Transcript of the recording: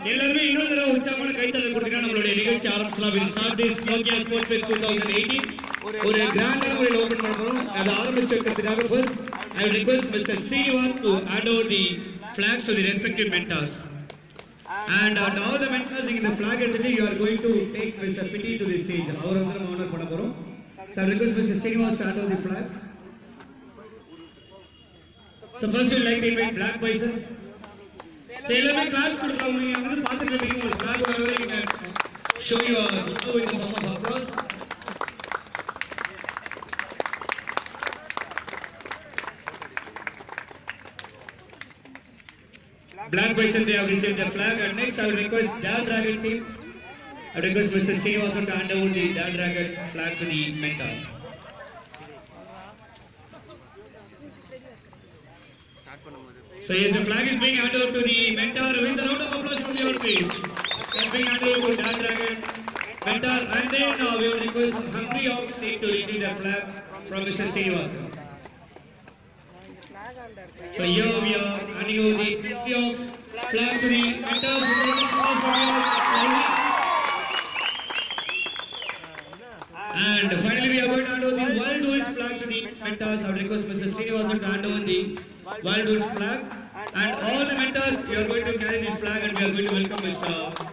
எல்லாரும் இன்னொரு தடவை உற்சாகமான கைத்தட்டல் கொடுத்தீங்கன்னா நம்மளுடைய நிகழ்ச்சி ஆரம்பிச்சலாம். We'll start this Nokia Sports Fest 2018. ஒரு கிராண்டான முறையில் ஓபன் பண்ண போறோம். அது ஆரம்பிச்சு வைக்கிறதுக்காக first I would request Mr. Srinivas to hand over the flags to the respective mentors. And all the mentors in the flag today you are going to take Mr. Piti to the stage. அவர் வந்து நம்ம honor பண்ண போறோம். So I request Mr. Srinivas to hand over the flag. So first we would like to invite Black Bison. So எல்லாமே claps கொடுக்கலாம். நீங்க அங்க வந்து பார்த்துட்டு இருக்கீங்க. உங்களுக்கு flag வரவரை you can show your love in the form of applause. Black Bison, they have received the flag, and next I will request Dal Dragon team. I will request Mr. Srinivasan to hand over the Dal Dragon flag to the mentor. So yes, the flag is being handed over to the mentor with a round of applause from your please. It is being handed over to Dal Dragon mentor, and then we will request Hungry Ox team to receive the flag from Mr. Srinivasan. So here we are handing over the Hungry Ox flag to the mentors. And finally we are going to hand over the Wild Wolves flag to the mentors. I would request Mr. Srinivasan to hand over the Wild Wolves flag. And all the mentors, we are going to carry this flag and we are going to welcome Mr.